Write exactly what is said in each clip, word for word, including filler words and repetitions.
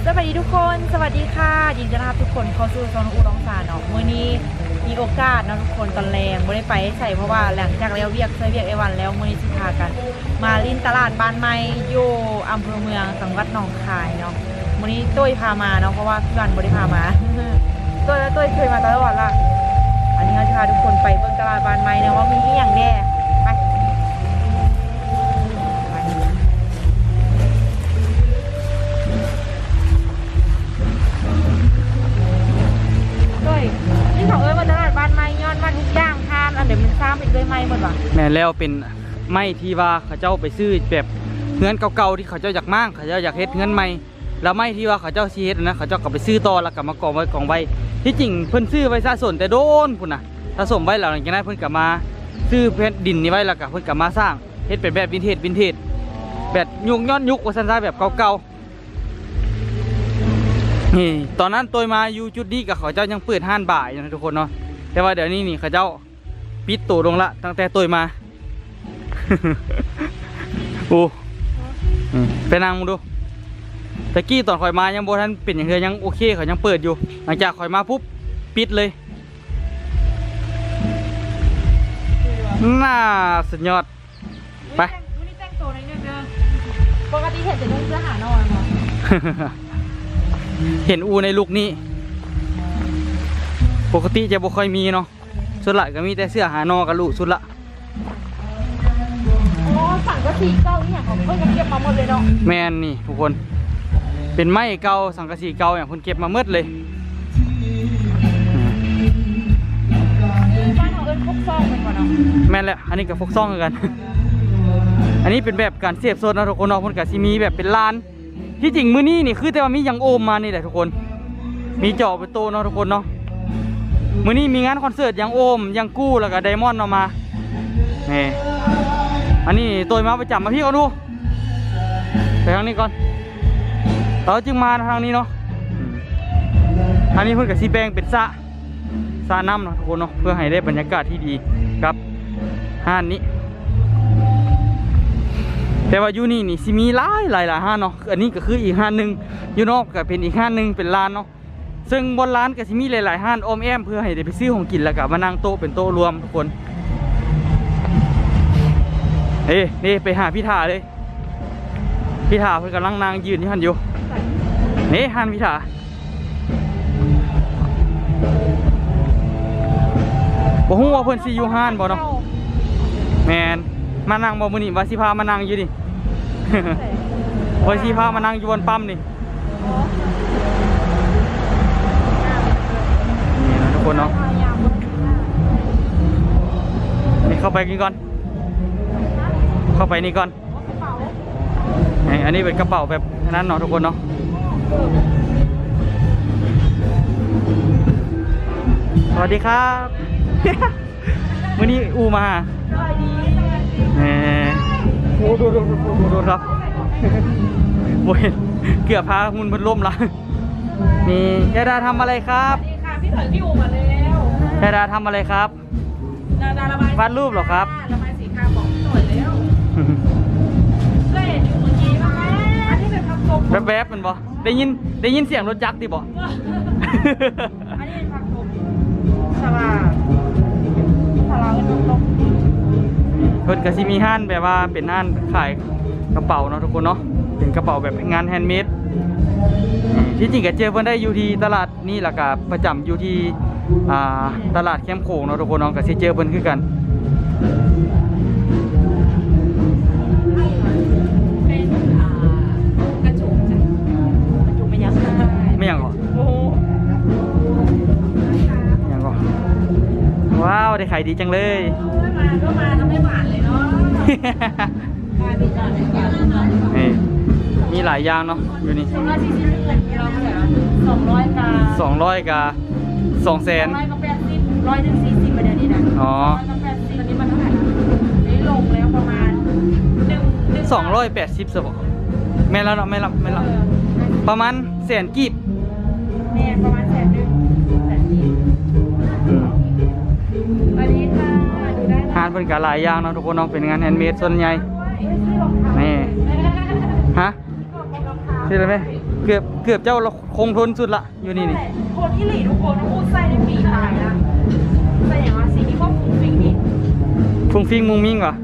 สวัสดีทุกคนสวัสดีค่ะยินดีต้อนรับทุกคนเข้าสู่ช่องอูร้องสารเนาะมื้อนี้มีโอกาสนะทุกคนตอนแรงไม่ได้ไปใส่เพราะว่าหลังจากแล้วเวียกใส่เวียกไอวันแล้วมื้อนี้สิพากันมาลิ้นตลาดบ้านไม้อยู่อำเภอเมืองจังหวัดหนองคายเนาะมื้อนี้ตุ้ยพามาเนาะเพราะว่าพี่วันไม่ได้พามาตุ้ยแล้วตุ้ยเคยมาตลอดละอันนี้เราจะพาทุกคนไปเบิ่งตลาดบ้านไม้เนาะว่ามีอหย่างแน่ไปนี่เขาเอ้ยมาตลาดบ้านไม้ย้อนมาทุกอย่างทานอันเดี๋ยวมันซ้ำอีกด้วยไม้หมดว่ะแม่แล้วเป็นไม้ที่ว่าเขาเจ้าไปซื้อแบบเงินเก่าๆที่เขาเจ้าอยากมั่งเขาเจ้าอยากเฮ็ดเงินใหม่แล้วไม้ที่ว่าเขาเจ้าซีเฮ็ดนะเขาเจ้าก็ไปซื้อต่อแล้วก็มากองไว้กองไว้ที่จริงเพิ่นซื้อไว้สะสมแต่โดนพุ่นน่ะสะสมไว้แล้วหลังจากนั้นเพิ่นก็มาซื้อเพชรดินนี่ไว้แล้วก็เพิ่นก็มาสร้างเฮ็ดเป็นแบบวินเทจวินเทจแบบยุคย้อนยุคว่าซั่นๆแบบเก่าๆนี่ตอนนั้นตัวมาอยู่จุดนี้กับเขาเจ้ายังเปิดห้านบ่ายนะทุกคนเนาะแต่ว่าเดี๋ยวนี้นี่เขาเจ้าปิดตัวลงละตั้งแต่ตัวมา โอ้ไปนั่งมึงดูตะกี้ตอนข่อยมายังโบทันเป็นอย่างเดียวยังโอเคเขายังเปิดอยู่หลังจากข่อยมาปุ๊บปิดเลยน่าสุดยอดไปวันนี้แต่งตัวในเนื้อปกติเห็นแต่นุ่งเสื้อหานอนเหรอเห็นอูในลุกนี้ปกติจะบ่ค่อยมีเนาะสุดละก็มีแต่เสื้อหานอกับลูกสุดละอ๋อสั่งก็ทีเก้าอย่างของเพื่อนก็เก็บมาหมดเลยเนาะแมนนี่ทุกคนเป็นไม้เก่าสังกะสีเก่าอย่างคนเก็บมาเมื่อเลยบ้านเราเอิ้นพกซองเป็นก่อนเนาะแม่นแหละอันนี้กับพกซองกัน อันนี้เป็นแบบการเสียบโซนนะทุกคนเนาะคนกับซีมีแบบเป็นลานที่จริงมื้อนี้นี่คือแต่ว่ามียังโอมมานี่แหละทุกคนมีจอเป็นโตเนาะทุกคนเนาะมื้อนี้มีงานคอนเสิร์ตยังโอมยังกู้แล้วก็ไดมอนด์ออกมานี่อันนี้ตัวมาประจำมาพี่เขาดูไปทางนี้ก่อนเราจึงมาทางนี้เนาะอันนี้เพื่อนกับซีแปงเป็นสระสระน้ำเนาะทุกคนเนาะเพื่อให้ได้บรรยากาศที่ดีครับห้านนี้แต่ว่าอยู่นี่นี่ซีมีหลายหลายหลายห้านเนาะอันนี้ก็คืออีกห้านหนึ่งอยู่นอกก็เป็นอีกห้านหนึ่งเป็นร้านเนาะซึ่งบนร้านก็ซีมีหลายๆห้านอมแอมเพื่อให้ได้ไปซื้อของกินแล้วก็มานั่งโต๊ะเป็นโต๊ะรวมทุกคนเฮ้นี่ไปหาพี่ถาเลยพี่ถาเพื่อนกำลังนั่งยืนที่หันอยู่นี่หันพี่ถาบ่ฮู้ว่าเพื่อนซีอยู่ห้านบ่เนาะแมนมานั่งบ่มื้อนี้ว่าสิพามานั่งอยู่ดิเพื่อนสิพามานั่งอยู่บนปั๊มนี่นี่นะทุกคนเนาะนี่เข้าไปกินก่อนเข้าไปนี่ก่อนอันนี้เป็นกระเป๋าแบบนั้นเนาะทุกคนเนาะสวัสดีครับมื้อนี้อูมาเออโอ้ดูดูดูดูครับโอ้ยเกือบพามุนพัดลมละนี่ยาดาทำอะไรครับสวัสดีค่ะพี่เถิดพี่อูมาแล้วยาดาทำอะไรครับดาดาระบายวาดรูปหรอครับระบายสีค่ะบอกพี่หน่อยแล้วเล่นอยู่เมื่อกี้ป่ะอันนี้เป็นพักกบแวบๆมันบ่ได้ยินได้ยินเสียงรถจักรดิบ่อันนี้เป็นพักกบสลาสลาเป็นนกเพิ่นก็สิมีห้านแบบว่าเป็นห้านขายกระเป๋าเนาะทุกคนเนาะเป็นกระเป๋าแบบงานแฮนด์เมดที่จริงก็เจอเพิ่นได้อยู่ที่ตลาดนี่แหละก็ประจำอยู่ที่อ่าตลาดแคมป์โขงเนาะทุกคนเนาะก็สิเจอเพิ่นคือกันเป็นกระจุกจ้ะกระจุกไม่ยั้งไม่ยังหรอโอ้ยังหรอว้าวได้ขายดีจังเลยมาก็มาทำให้หวานเลยเนาะนี่มีหลายอย่างเนาะอยู่นี่สองร้อยสี่สิบกิโลเท่าไหร่สองร้อยกาสองร้อยกาสองแสนร้อยกับแปดสิบร้อยถึงสี่สิบประเดี๋ยวนี้นะอ๋อร้อยกับแปดสิบตอนนี้มันเท่าไหร่นี่ลงแล้วประมาณหนึ่งสองร้อยแปดสิบสบไม่แล้วเนาะไม่รับไม่รับประมาณแสนกีบแม่ประมาณแสนหนึ่งแสนกีบอันนี้ค่ะดูได้งานเป็นกะหลายอย่างเนาะทุกคนเนาะเป็นงานแฮนด์เมดส่วนใหญ่นี่ฮะรองเท้าใช่ไหมเกือบเกือบเจ้าคงทนสุดละอยู่นี่นี่คนที่หลีทุกคนพูดใส่ในปีตายนะใส่อย่างว่าสีที่พวกฟุ้งฟิ้งนี่ฟุ้งฟิ้งมุงมิ้งเหรอ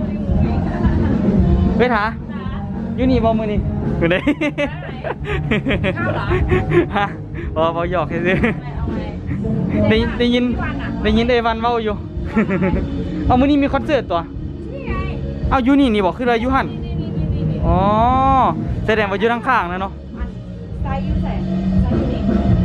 เฮ้ยถาอยู่นี่บ่มือนี่อยู่ไหนข้าวเหรอฮะบ่บ่หยอกแค่ซื้อได้ได้ยินได้ยินเอวันเว้าอยู่ เอามื้อนี้มีคอนเสิร์ตตัวนี่ไงเอาอยู่นี่นี่บอกคืออะไรอยู่หั่นนี่นี่นี่นี่อ๋อแสดงว่าอยู่ข้างๆนะเนาะไซส์ยูแสนไซส์ยูนี่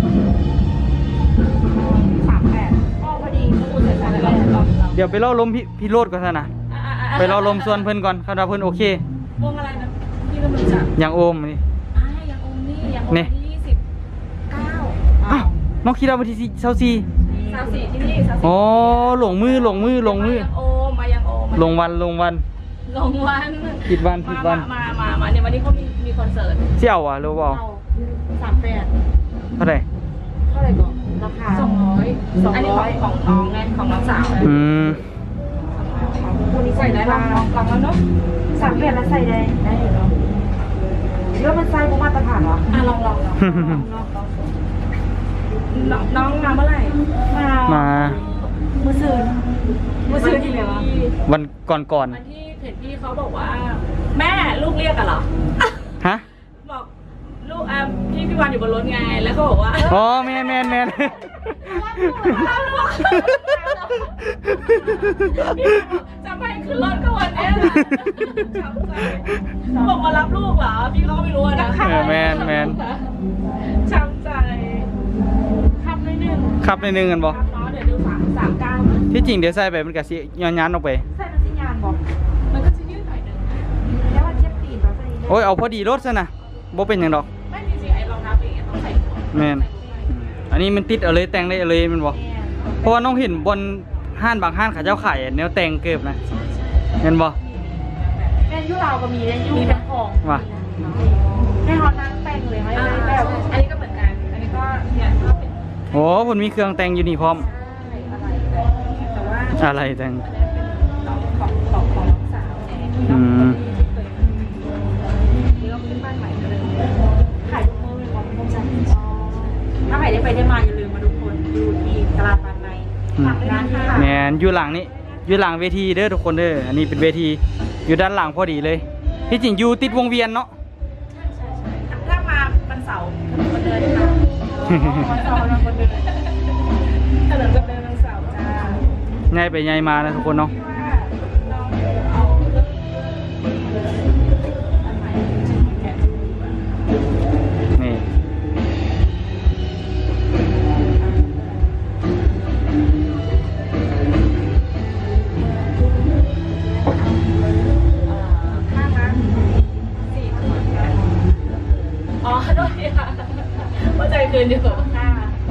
สามแปดอ๋อพอดีพูดใส่สามแปดลองลองเดี๋ยวไปเล่าลมพี่พี่โรดก่อนซะนะไปเล่าลมส่วนเพิ่นก่อนคำว่าเพิ่นโอเควงอะไรนะพี่ก็ไม่รู้จักอย่างโอมนี่อ่ายังองนี่ยังองที่ยี่สิบเก้าอ้าวน้องคิดว่าวันที่เช้าซีสาวสี่ที่นี่สาวสี่อ๋อหลงมือหลงมือหลงมือโอมายังโอมาลงวันลงวันลงวันผิดวันผิดวันมามามาเนี่ยวันนี้เขามีมีคอนเสิร์ตเสี่ยวอ่ะรู้เปล่าสามแปดเท่าไหร่เท่าไหร่ก่อนราคาสองร้อยอันนี้ของของน้องไงของน้องสาวอืมวันนี้ใส่ได้ลองลองลองแล้วเนาะสามแปดแล้วใส่ได้ได้เนาะแล้วมันใส่พวกมาตรฐานเหรออ่ะลองลองลองลองลองน้องมาเมื่อไหร่มามาเมื่อซื้อเมื่อซื้อที่ไหนวะวันก่อนก่อนวันที่เพจพี่เขาบอกว่า แม่ลูกเรียกกันเหรอฮะบอกลูกอ่ะพี่พี่วันอยู่บนรถไงแล้วเขาบอกว่าอ๋อแมนแมนแมนจะไปขึ้นรถก็วันนี้บอกมารับลูกเหรอพี่เขาก็ไม่รู้นะเออแมนแมนช้ำใจขับนิดนึงขับในหนึงกันบ่ขับเนาะเดี๋ยวดูสามสามเก้าที่จริงเดี๋ยวใส่ไปมันก็สิย้อนยันออกไปใส่มันสิยานบอกมันก็จะยืดหน่อยนึงแล้วมันเทียบตีนแบบนี้โอ้ยเอาพอดีรถซะนะบ่เป็นหยังดอกไม่มีสิไอ้รองเท้าเองต้องใส่หัวแมนอืมอันนี้มันติดเอาเลยแต่งได้เอาเลยแมันบ่เพราะว่าน้องเห็นบนห้านบางห้านเขาเจ้าขายแนวแต่งเกิบนะเห็นบ่แม่ยุเราก็มีแม่ยุมีเป็นของว่าแม่ฮอตนั่งแต่งเลยให้แบบอันนี้ก็เหมือนกัน อันนี้ก็เนี่ยก็เป็นโอ้เพิ่นมีเครื่องแต่งอยู่นี่พร้อมอะไรแต่ว่าอะไรแต่งของของของของน้องสาวเนี่ยที่น้องที่เคยนี่ก็ขึ้นบ้านใหม่เลยถ่ายรูปมือเป็นความภูมิใจถ้าใครได้ไปได้มาอย่าลืมมาดูคนดูที่ตลาดบางในหลังร้านค่ะแมนอยู่หลังนี้อยู่หลังเวทีเด้อทุกคนเด้ออันนี้เป็นเวทีอยู่ด้านหลังพอดีเลย ที่จริงอยู่ติดวงเวียนเนาะถ้ามาวันเสาร์วันเดินค่ะวันเสาร์วันเดินถนนกับเดินวันเสาร์จ้าง่ายไปง่ายมานะทุกคนเนาะนี่อ๋อด้วยค่ะเข้าใจคืนอยู่ค่ะ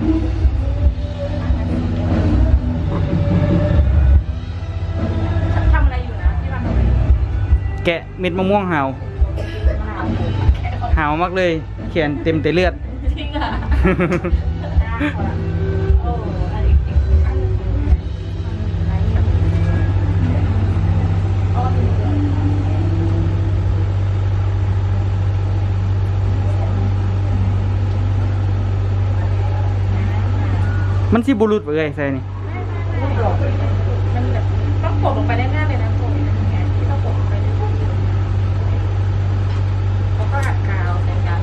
ทำอะไรอยู่นะที่ร้านทำอะไรแกะเม็ดมะม่วงหาวหาวมากเลยเขียนเต็มแต่เลือดจริงอ่ะโอ้อะไรจริงมันสิบุรุษไปเลยใส่นี่มันแบบต้องกดลงไปได้ง่ายเลยนะโกดนะไงที่ต้องกดลงไปได้เขาก็หักกาวใส่กัน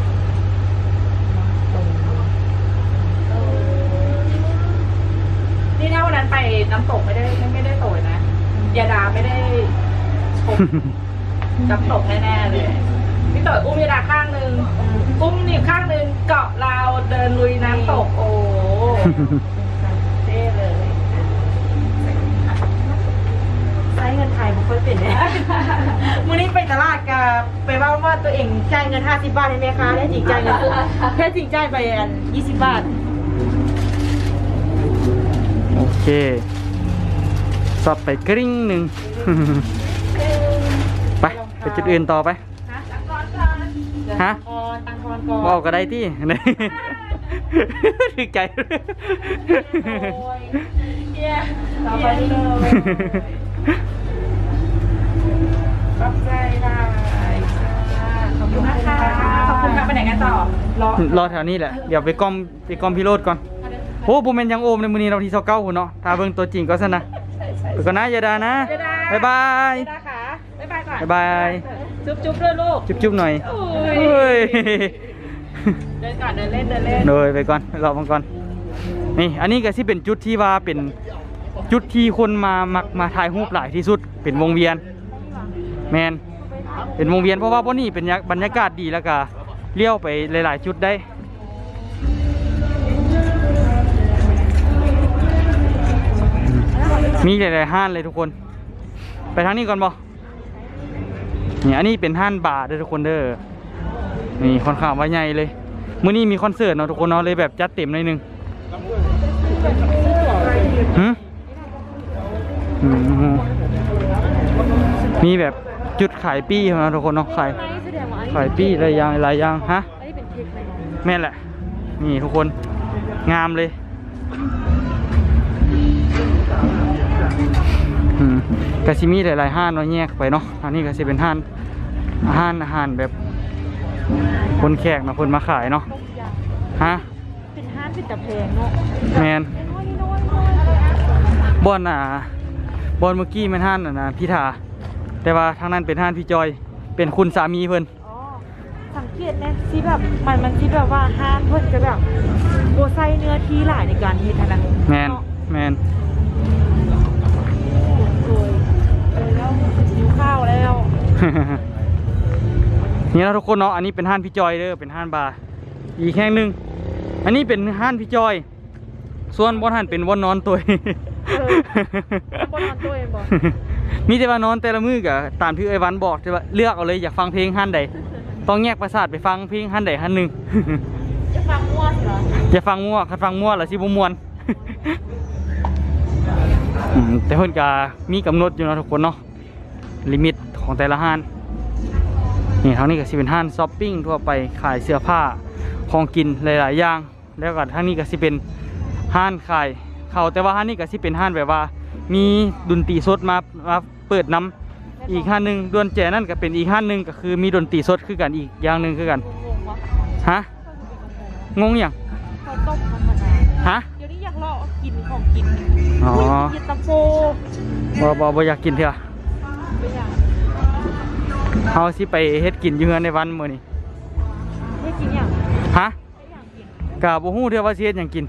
นี่ถ้าวันนั้นไปน้ำตกไม่ได้ไม่ได้โตยนะยาดาไม่ได้ชมน้ำตกแน่ๆเลยพี่ต่อยอุ้มยาดาข้างหนึ่งอุ้มหนีบข้างหนึ่งเกาะราวเดินลุยน้ำตกโอ้เท่เลยใช้เงินไทยไม่ค่อยเป็นเลยมื้อนี้ไปตลาดกับไปว่าว่าตัวเองจ่ายเงินห้าสิบบาทให้แม่ค้าแท้จริงจ่ายเงินแท้จริงจ่ายไปอันยี่สิบบาทโอเคสอบไปกริ้งหนึ่ง ไปไปจุดอื่นต่อไปฮะตังกอนก่อนฮะก่อนตังกอนก่อนบอกก็ได้ที่ ถึกใจโอ้ยเฮียต่อไปเลยรับใจได้จ้าขอบอบคุณนะคะขอบคุณค่ะไปไหนกันต่อรอรอแถวนี้แหละเดี๋ยวไปกล้อมไปกล้อมพี่โรดก่อนโอ้โบเมนยังโอมในมือนี้เราที่เซาเก้าหุ่นเนาะถ้าเบิ่งตัวจริงก็ซะนะไปก่อนนะยาดานะบ๊ายบายยาดาค่ะบ๊ายบายก่อนบ๊ายบายจุ๊บจุ๊บด้วยลูกจุ๊บจุ๊บหน่อยโอ้เฮ้ยเดินก่อนเดินเล่นเดินเล่นโดยไปก่อนรอมังก่อนนี่อันนี้ก็ที่เป็นจุดที่ว่าเป็นจุดที่คนมามักมาถ่ายรูปหลายที่สุดเป็นวงเวียนแมนเป็นวงเวียนเพราะว่าพวกนี้เป็นบรรยากาศดีแล้วก็เลี้ยวไปหลายๆจุดได้มีหลายๆห้านเลยทุกคนไปทางนี้ก่อนบ่นี่อันนี้เป็นห้านบาร์เด้อทุกคนเด้อนี่ค่อนข้างว่าใหญ่เลยมื้อนี้มีคอนเสิร์ตเนาะทุกคนเนาะเลยแบบจัดเต็มหน่อยนึงหืมอืมมีแบบจุดขายปี้นะทุกคนเนาะขายขายปี้หลายอย่างหลายอย่างฮะแม่นแหละนี่ทุกคนงามเลยอืมกะซิมีหลายๆห้านเนาะแยกไปเนาะอันนี้ก็จะเป็นห้านห้านอาหารแบบคนแขกมาคนมาขายเนาะฮะเป็นห้านเป็นตะเพงเนาะแมนบอนอ่ะบอนเมื่อกี้มันห้านอ่ะนะพี่ถาแต่ว่าทางนั้นเป็นห้านพี่จอยเป็นคุณสามีเพิ่นอ๋อสังเกตนะที่แบบมันมันที่แบบว่าห้านเพิ่นจะแบบโบไซเนื้อที่หลายในการเฮ็ดนะแมนแมนโอ้ยแล้วหิวข้าวแล้วนี่เราทุกคนเนาะอันนี้เป็นห้านพี่จอยเด้อเป็นห้านบาร์อีกแห่งหนึ่งอันนี้เป็นห้านพี่จอยส่วนบอนหันเป็นบอนนอนตัวบอนนอนตัวเองบอกมีแต่ว่านอนแต่ละมือกับตามที่เอ้ยวันบอกแต่ว่าเลือกเอาเลยอยากฟังเพลงห้านใดต้องแยกประสาทไปฟังเพลงห้านใดห้านหนึ่งจะฟังมั่วเหรอจะฟังมั่วคันฟังมั่วหรือสิบุมวนแต่เพิ่นก็มีกำหนดอยู่นะทุกคนเนาะลิมิตของแต่ละห้านนี่ทางนี้ก็สิเป็นห้านช้อปปิ้งทั่วไปขายเสื้อผ้าของกินหลายๆอย่างแล้วก็ทางนี้ก็สิเป็นห้านขายเขาแต่ว่าห้านนี้ก็สิเป็นห้านแบบว่ามีดนตรีสดมามาเปิดนำอีกห้านหนึ่งดวนแจนั่นก็เป็นอีกห้านหนึ่งก็คือมีดนตรีสดคือกันอีกอย่างหนึ่งคือกันฮะงงอย่างข้าวต้มธรรมดาฮะเดี๋ยวนี้อยากลองกินของกินอ๋อกินตะโฟบ่บ่บ่อยากกินเถอะเอาสิไปเฮ็ดกินอยู่ในวันมื้อนี้เฮ็ดกินอย่างฮะกะบ่ฮู้เด้อว่าสิเฮ็ดหยังกิน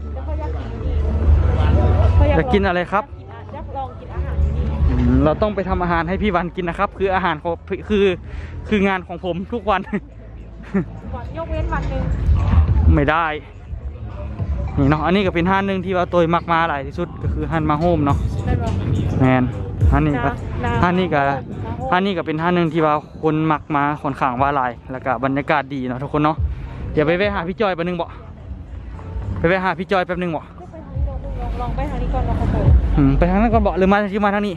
อยากกินอะไรครับอยากลองกินอาหารที่นี่เราต้องไปทำอาหารให้พี่วันกินนะครับคืออาหารของคือคืองานของผมทุกวันยกเว้นวันนึงไม่ได้นี่เนาะอันนี้ก็เป็นห้านหนึ่งที่ว่าตัวมักมาหลายที่สุดก็คือห้านมาโฮมเนาะแมนห้านนี้ก็ห้านนี้ก็ห้านนี้ก็เป็นห้านหนึ่งที่ว่าคนมักมาค่อนข้างว่าหลายแล้วก็บรรยากาศดีเนาะทุกคนเนาะเดี๋ยวไปแวะหาพี่จอยแป๊บนึงบ่ไปแวะหาพี่จอยแป๊บนึงบ่ลองไปทางนี้ก่อนลองไปไปทางนั้นก่อนบ่หรือมาที่มาทางนี้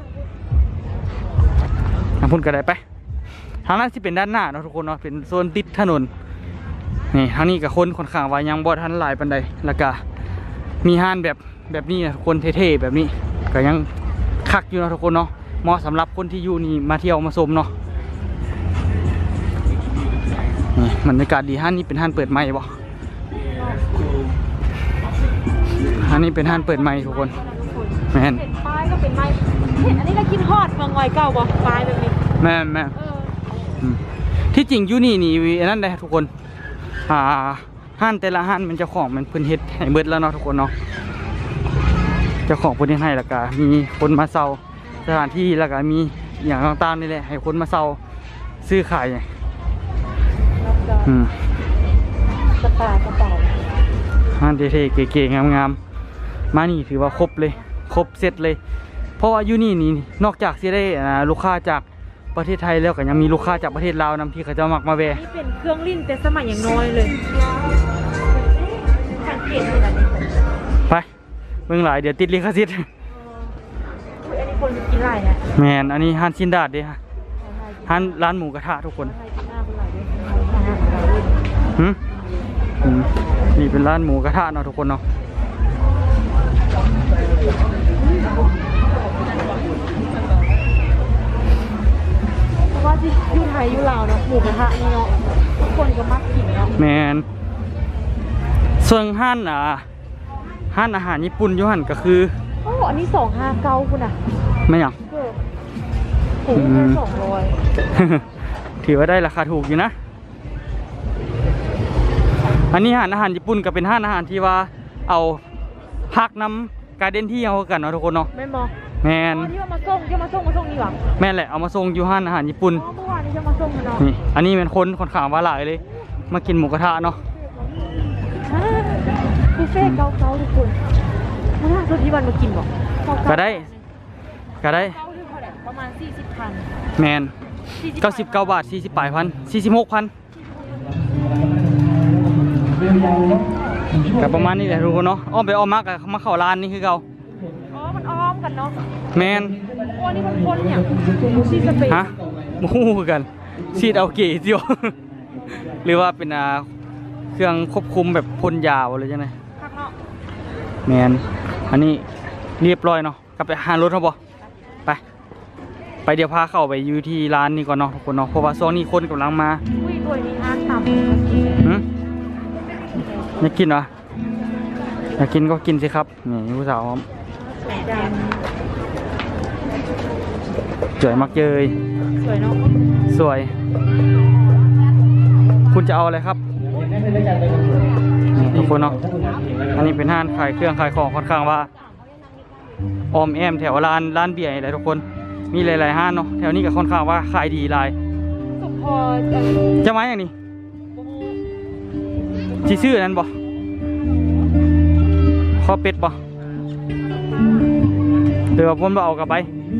ทางพุ่นก็ได้ไปทางนั้นที่เป็นด้านหน้าเนาะทุกคนเนาะเป็นโซนติดถนนนี่ทางนี้กับคนค่อนข้างว่ายังบ่ทันหลายปานใดแล้วก็มีห้านแบบแบบนี้นะคนเท่ๆแบบนี้ก็ยังคักอยู่นะทุกคนเนาะเหมาะสำหรับคนที่อยู่นี่มาเที่ยวมาชมเนาะนี่บรรยากาศดีห้านนี้เป็นห้านเปิดใหม่บ่ห้านนี้เป็นห้านเปิดใหม่ทุกคนแม่นเห็นป้ายก็เป็นไม้เห็นอันนี้ก็กินฮอดเมืองงอยเก่าบ่ป้ายแบบนี้แม่แม่ที่จริงอยู่นี่นี่นั่นเลยทุกคนอ่าห้านแต่ละห้านมันเจ้าของมันเพิ่นเฮ็ดให้เบิดแล้วเนาะทุกคนเนาะเจ้าของเพิ่นเฮ็ดให้แล้วก็มีคนมาเซาสถานที่แล้วก็มีอย่างต่างๆนี่แหละให้คนมาเซาซื้อขายอืมกระเป๋ากระเป๋าห้านเท่ๆเก๋ๆงามๆมานี่ถือว่าครบเลยครบเสร็จเลยเพราะว่าอยู่นี่นี่นอกจากสิได้ลูกค้าจากประเทศไทยแล้วก็ยังมีลูกค้าจากประเทศลาวนำที่เขาจะมักมาแวะนี่เป็นเครื่องลิ้นแต่สมัยอย่างน้อยเลยสังเกตเลยนะไปเมืองหลายเดี๋ยวติดลิขสิทธิ์อันนี้คนกินหลายนะแมนอันนี้ฮันซินดาดเด้ฮะฮันร้านหมูกระทะทุกคนหืมนี่เป็นร้านหมูกระทะเนาะทุกคนเนาะราะว่าที่อยู่ไทยอยู่ลาวเนาะหมูกระทะนี่เนาะทุกคนก็มักกินเนาะแมนส่วนห้านอ่ะห้านอาหารญี่ปุ่นอยู่หันก็คือโอ้อันนี้สองห้าเก้าคุณอ่ะไม่หยังโอ้โหแค่สองร้อยถือว่าได้ราคาถูกอยู่นะอันนี้ห้านอาหารญี่ปุ่นก็เป็นห้านอาหารที่ว่าเอาพักน้ำการเด่นที่เอากันเนาะทุกคนเนาะแม่นบอแมนที่ว่ามาส่งที่มาส่งมาส่งนี่หรอแม่นแหละเอามาส่งอยู่ห้านอาหารญี่ปุ่นเมื่อวานนี้จะมาส่งเนาะนี่อันนี้เป็นคนคนข่าวว่าหลายเลยมากินหมูกระทะเนาะบุฟเฟ่เกาเกาทุกคนเมื่อวานสุดที่วันมากินบอกก็ได้ก็ได้ประมาณสี่สิบพันแมนเก้าสิบเก้าบาทสี่สิบแปดพันสี่สิบหกพันกับประมาณนี้แหละทุกคนเนาะอ้อมไปอ้อมมากกับมาเข้าร้านนี่คือเขาอ๋อมันอ้อมกันเนาะแมนโอ้นี่มันคนเนี่ยซีสเปนฮะมูคือกันซีดเอาเกยเดียวหรือว่าเป็นเครื่องควบคุมแบบพ่นยาวอะไรจังไงแมนอันนี้เรียบร้อยเนาะกลับไปหารถเขาบ่ไปไปเดี๋ยวพาเข้าไปอยู่ที่ร้านนี้ก่อนเนาะทุกคนเนาะเพราะว่าช่วงนี้คนกำลังมาอุ้ยตัวนี้ห้างต่ำหืมอยากกินเหรออยากกินก็กินสิครับนี่ผู้สาวสวยมากเยยสวยเนาะสวยคุณจะเอาอะไรครับทุกคนเนาะอันนี้เป็นห้างขายเครื่องขายของค่อนข้างว่าออมแอมแถวร้านร้านเบียร์อะไรทุกคนมีหลายๆห้างเนาะแถวนี้ก็ค่อนข้างว่าขายดีหลายจะมาอย่างนี้ที่ชื่อนั้นบ่ข้อเป็ดบ่เดี๋ยวผมเอากลับไป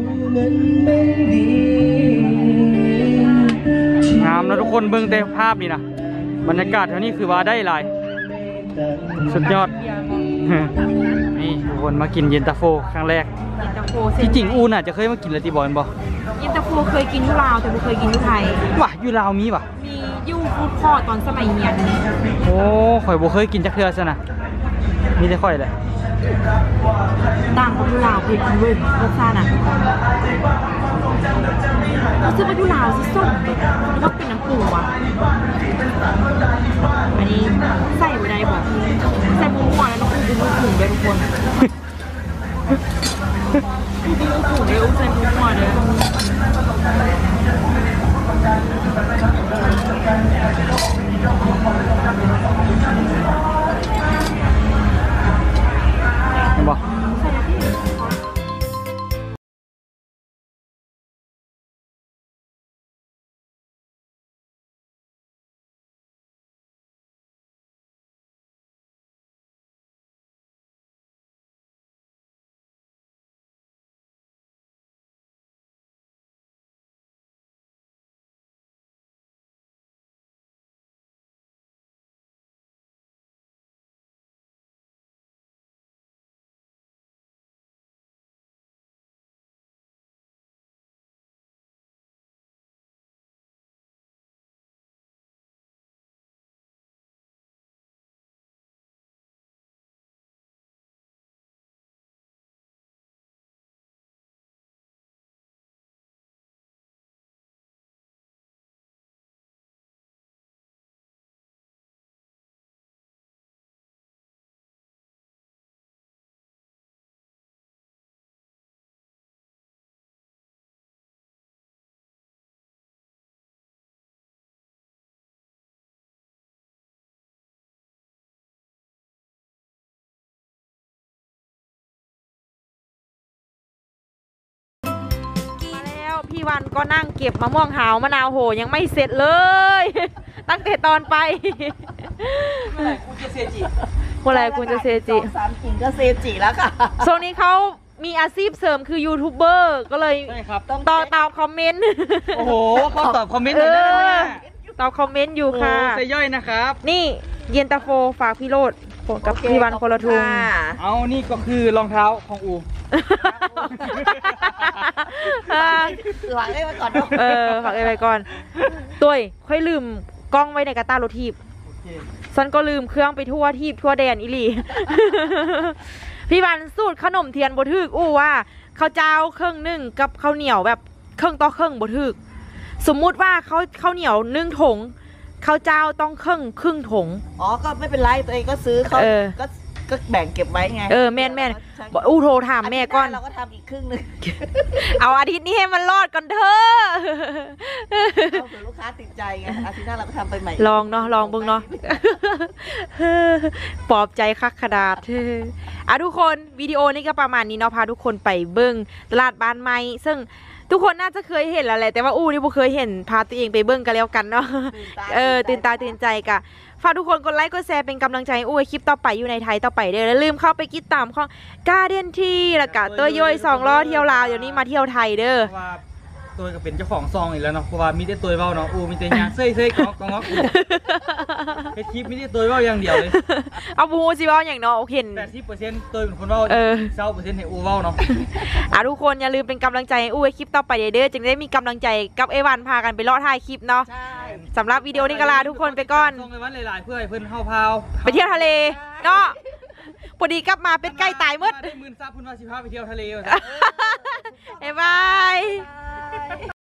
งามนะทุกคนเบิ่งแต่ภาพนี่นะบรรยากาศแถวนี้คือว่าได้หลายสุดยอดนี่ทุกคนมากินเย็นตาโฟครั้งแรกที่จริงอูน่ะจะเคยมากินแล้วที่บอลบ่เย็นตาโฟเคยกินยูลาวแต่ไม่เคยกินยูไทยว่ะยูลาวมีป่ะมียูฟูดคอร์ตอนสมัยเรียนโอ้ข่อยบ่เคยกินจักเทื่อซะนะมีแต่ข่อยแหละต่างกับยูลาวเคยกินเว้ยรสชาติอ่ะรู้สึกว่ายูลาวสิส้มแล้วก็เป็นน้ำปูอ่ะอันนี้ใส่ไว้ได้บอกใส่หมูหัวแล้วน้ำปูเป็นหมูถุงเลยทุกคนหมูถุงเลยใส่หมูหัวเลยบอกพี่วันก็นั่งเก็บมะม่วงหาวมะนาวโหยังไม่เสร็จเลย ตั้งแต่ตอนไปเมื่อไหร่คุณจะเซจิเมื่อไหร่คุณจะเซจิสามกิ่งก็เซจิแล้วค่ะโซนนี้เขามีอาชีพเสริมคือยูทูบเบอร์ก็เลยตอบตอบคอมเมนต์โอ้โหเขาตอบคอมเมนต์เลยนะตอบคอมเมนต์อยู่ค่ะใส่ย่อยนะครับนี่เย็นตาโฟฝากพี่โรดกับพี่วันคนละทุงเอานี่ก็คือรองเท้าของอูฝากไว้ก่อนเออฝากไว้ก่อนตัวค่อยลืมกล้องไว้ในกระต้ารถทีบฉันก็ลืมเครื่องไปทั่วทีบทั่วแดนอิลีพี่วันสูตรขนมเทียนบดทึกอู้ว่าข้าวเจ้าเครื่องนึ่งกับข้าวเหนียวแบบเครื่องต่อเครื่องบดทึกสมมุติว่าเขาข้าวเหนียวนึ่งถงข้าวเจ้าต้องครึ่งครึ่งถงอ๋อก็ไม่เป็นไรตัวเองก็ซื้อเขาเออก็ก็แบ่งเก็บไว้ไงเออแม่นแม่นใช่บอกอู้โทรถามแม่ก่อนาทิตย์หเราก็ทำอีกครึ่งหนึงเอาอาทิตย์นี้ให้มันรอดก่อนเถอะเอาเผื่อลูกค้าติดใจไงอาทิตย์หน้าเราก็ทำไปใหม่ลองเนาะลองเบิ่งเนาะ ปลอบใจคักขนาดอ่ะทุกคนวิดีโอนี้ก็ประมาณนี้เนาะพาทุกคนไปเบิ่งตลาดบ้านไม้ซึ่งทุกคนน่าจะเคยเห็นแล้วแหละแต่ว่าอู้นี่บ่เคยเห็นพาตัวเองไปเบิ่งกันแล้วกันเนาะ เออตื่นตาตื่นใจกะฝากทุกคนกดไลค์กดแชร์เป็นกำลังใจให้อู้ให้คลิปต่อไปอยู่ในไทยต่อไปเด้อแล้วลืมเข้าไปติดตามของกาเดนที่แล้วก็ตัวย่อยสองล้อเที่ยวลาวเดี๋ยวนี้มาเที่ยวไทยเด้อเพราะว่าตัวก็เป็นเจ้าของซองอีกแล้วเนาะเพราะว่ามีแต่ตัวเว้าเนาะอูมีแต่ยางเซ่ยเซ่ยกอกกอกอูเฮ็ดคลิปมีแต่ตัวเว้าอย่างเดียวเลยเอาบูสิว่าอย่างเนาะโอเคแปดสิบเปอร์เซ็นต์ตัวเป็นคนเว้าเออเก้าเปอร์เซ็นต์ให้อูเว้าเนาะอ่ะทุกคนอย่าลืมเป็นกำลังใจให้อู้ให้คลิปต่อไปเด้อจึงได้มีกำลังใจกับเอวันพากันไปเลาะถ่ายคลิปเนาะใช่สำหรับวิดีโอนี้ก็ลาทุกคนไปก่อนซองในวันหลายๆเพื่อให้เพิ่นเฮาพาวไปเที่ยวทะเลเนาะพอดีกลับมาเป็นใกล้ตายหมืดได้หมื่นซับเพิ่นว่าสิพาไปเที่ยวทะเลว่าซั่น